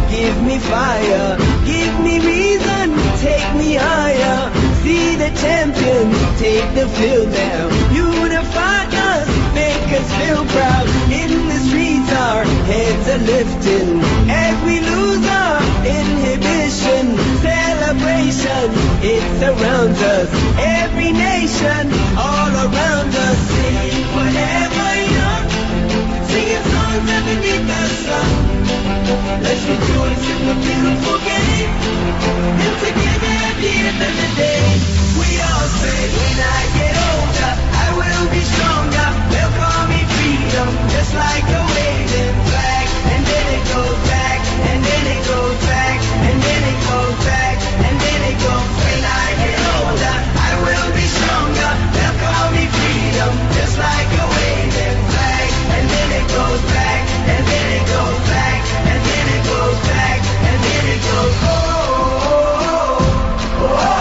give me fire, give me reason, take me higher. See the champions take the field now. Unify us, make us feel proud. In the streets our heads are lifting as we lose our inhibition. Celebration, it surrounds us. Every nation, all around us. Sing forever young, singing songs underneath the sun. Let's rejoice in the beautiful game, and together at the end of the day, we all say, when I get older, I will be stronger. They'll call me freedom, just like a waving flag. And then it goes back, and then it goes back, and then it goes back, and then it goes. When I get older, I will be stronger. They'll call me freedom, just like a waving flag. And then it goes back, and then it goes back, and then it goes back, and then it goes. Oh, oh, oh,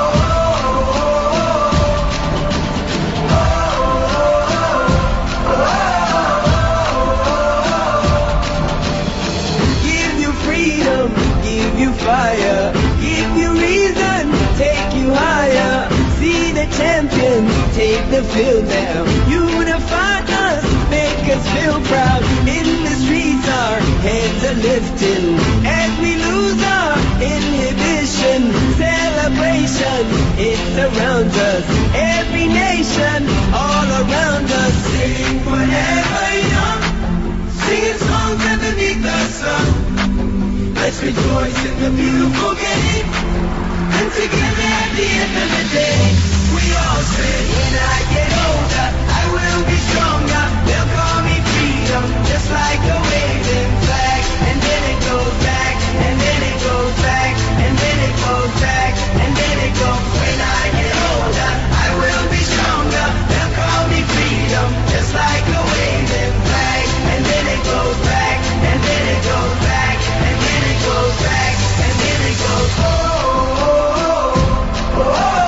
fire, give you reason, take you higher. See the champions take the field now. Unify us, make us feel proud. In the streets our heads are lifting as we lose our inhibition. Celebration, it surrounds us. Every nation, all around us. Sing forever young, singing songs underneath the sun. Let's rejoice in the beautiful game, and together at the end of the day, we all say, when I get older, I will be stronger. They'll call me freedom, just like a waving flag. And then it goes back, and then it goes back, and then it goes back, and then it goes. When I get older, I will be stronger. They'll call me freedom, just like a waving flag. And then it goes back, and then it goes back, and then it goes back, and then it goes. Oh, oh, oh, oh.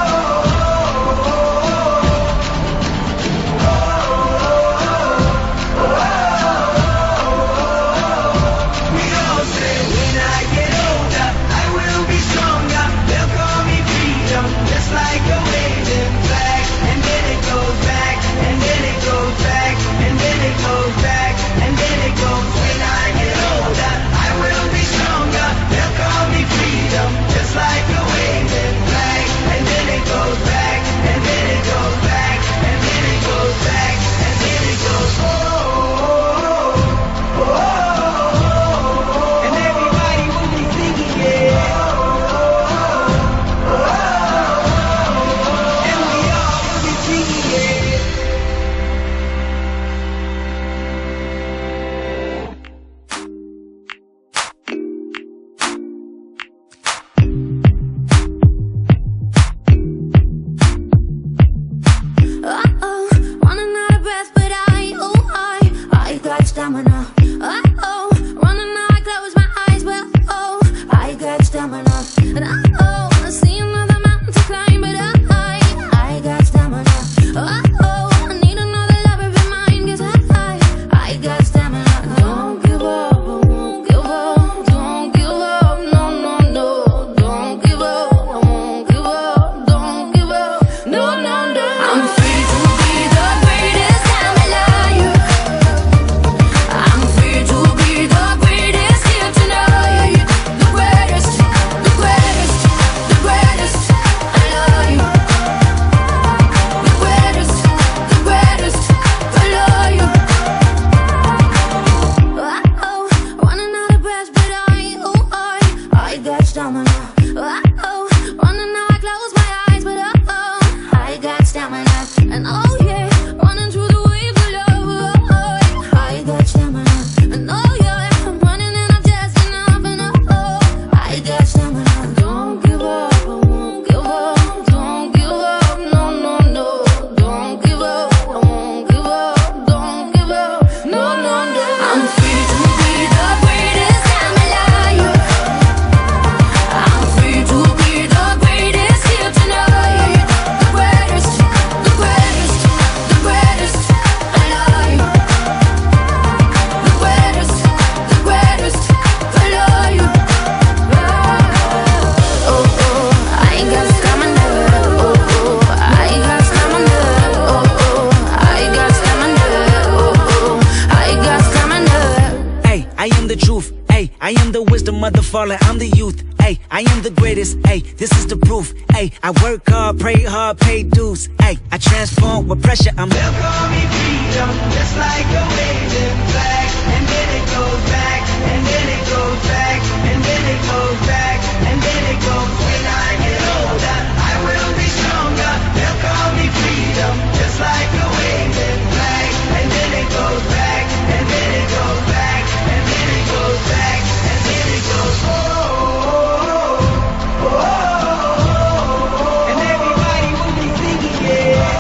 truth, ayy. I am the wisdom of the fallen, I'm the youth, ayy. I am the greatest, ayy. This is the proof, ayy. I work hard, pray hard, pay dues, ayy. I transform with pressure, I'm. They'll call me freedom, just like a waving flag. And then it goes back, and then it goes back, and then it goes back, and then it goes. When I get older, I will be stronger. They'll call me freedom, just like a waving flag. And then it goes back, and then it goes back, and then it goes back, and then it goes. Oh, oh, oh, oh. And everybody will be singing, yeah.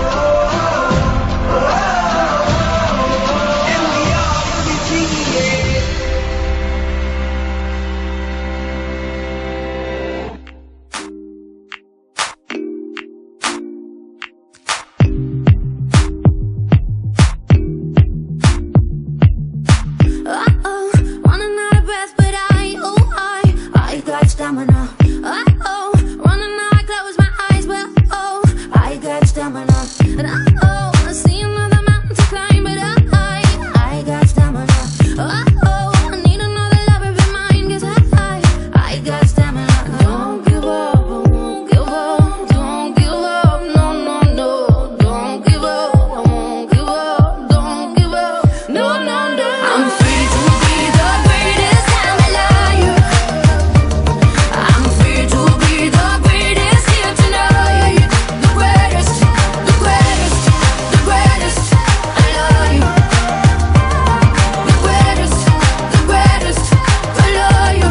And we all will be singing, yeah. Running out of breath, but I got stamina. Running out, I close my eyes, but I got stamina. And I see another mountain to climb, but I got stamina. I need another lover of mine, 'cause I got stamina. Don't give up, I won't give up. Don't give up, no, no, no. Don't give up, I won't give up. Don't give up, no, no, no. I'm free to be the greatest I'm alive. I'm free to be the greatest here tonight. The greatest, the greatest, the greatest. I love you. The greatest, the greatest. I love you.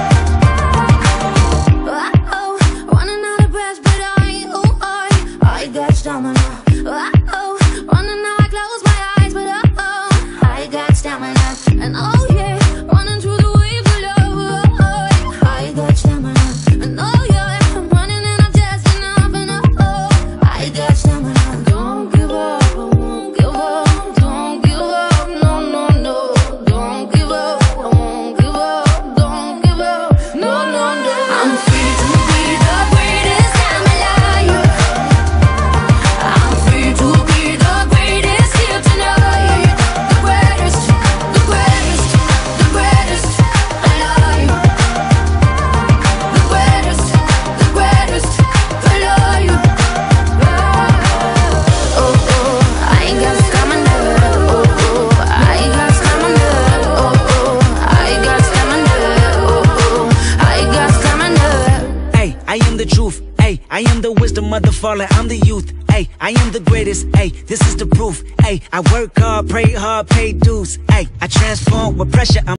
Running out of breath, but I got stamina. Running out, I close my eyes, but I got stamina. And oh yeah, running through the waves of love. I got stamina. And oh yeah, I'm running and I'm just enough. And I got stamina. Don't give up, I won't give up. Don't give up, no, no, no. Don't give up, I won't give up. Don't give up, no, no, no. I'm free to be the greatest I'm alive. I'm free to be the greatest here tonight. The greatest, the greatest, the greatest. I love you. The greatest, the greatest. I love you. Oh, oh, I got stamina. Oh, oh, I got stamina. Oh, oh, I got stamina. Oh, oh, I got stamina. Ayy, I am the truth, ayy. I am the wisdom of the fallen, I'm the youth, ayy. I am the greatest, ayy. This is the proof, ayy. I work hard, pray hard, pay dues, ayy. I transform with pressure, I'm.